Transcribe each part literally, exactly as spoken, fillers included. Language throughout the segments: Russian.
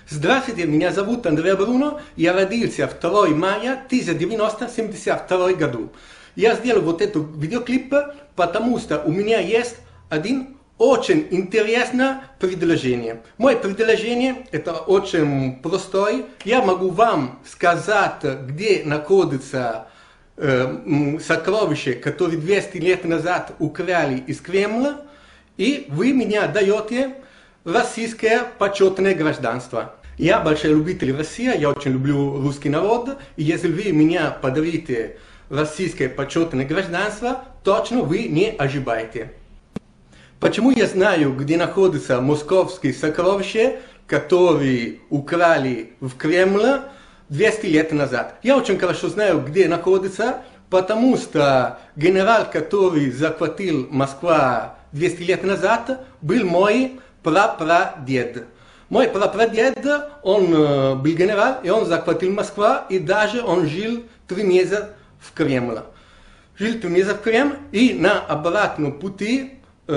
Здравствуйте, меня зовут Андрей Бруно, я родился второго мая тысяча девятьсот семьдесят второго году. Я сделал вот этот видеоклип, потому что у меня есть один очень интересное предложение. Мое предложение это очень простое. Я могу вам сказать, где находится э, сокровище, которое двести лет назад украли из Кремля, и вы мне даете российское почетное гражданство. Я большой любитель России, я очень люблю русский народ, и если вы меня подарите российское почетное гражданство, точно вы не ошибаетесь. Почему я знаю, где находится московские сокровища, которые украли в Кремле двести лет назад? Я очень хорошо знаю, где находится, потому что генерал, который захватил Москву двести лет назад, был мой прапрадед. Мой прапрадед, он э, был генерал, и он захватил Москву, и даже он жил три месяца в Кремле. Жил три месяца в Кремле, и на обратном пути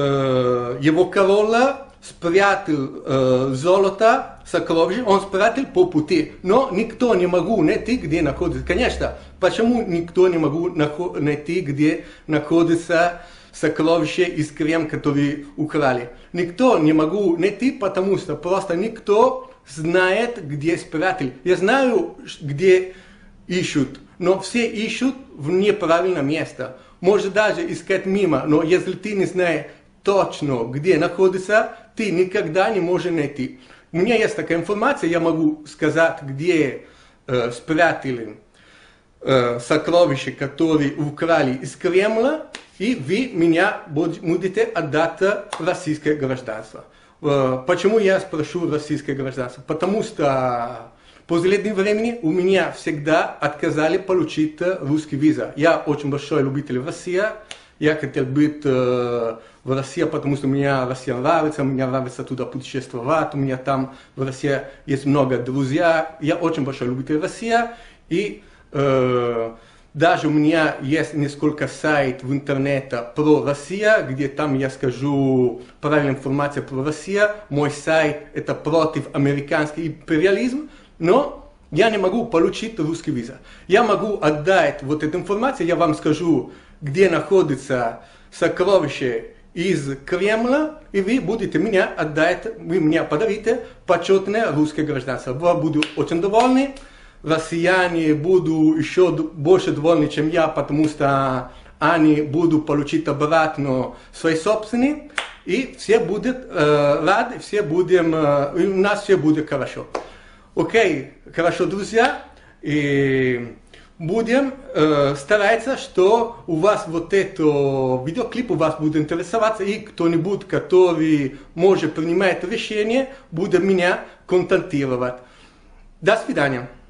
э, его король спрятал э, золото, сокровища, он спрятал по пути. Но никто не могу найти, где находится. Конечно, почему никто не могу найти, где находится сокровища из Кремля, которые украли? Никто не могу найти, потому что просто никто знает, где спрятал. Я знаю, где ищут, но все ищут в неправильное место. Может даже искать мимо, но если ты не знаешь точно, где находится, ты никогда не можешь найти. У меня есть такая информация, я могу сказать, где э, спрятали э, сокровища, которые украли из Кремля, и вы меня будете отдать российское гражданство. Почему я спрошу российское гражданство? Потому что в последнее время у меня всегда отказали получить русский виза. Я очень большой любитель России. Я хотел быть в России, потому что мне Россия нравится, мне нравится туда путешествовать, у меня там в России есть много друзей. Я очень большой любитель России. И э, даже у меня есть несколько сайтов в интернете про Россию, где там я скажу правильную информацию про Россию. Мой сайт это против американский империализм, но я не могу получить русский виза. Я могу отдать вот эту информацию, я вам скажу, где находится сокровище из Кремля, и вы будете меня отдать, вы мне подарите почетное русское гражданство. Я буду очень довольны. Россияне будут еще больше довольны, чем я, потому что они будут получить обратно свои собственные, и все будут э, рады, все будем, э, и у нас все будет хорошо. Окей, хорошо, друзья, и будем э, стараться, что у вас вот этот видеоклип у вас будет интересоваться, и кто-нибудь, который может принимать решение, будет меня контактировать. До свидания.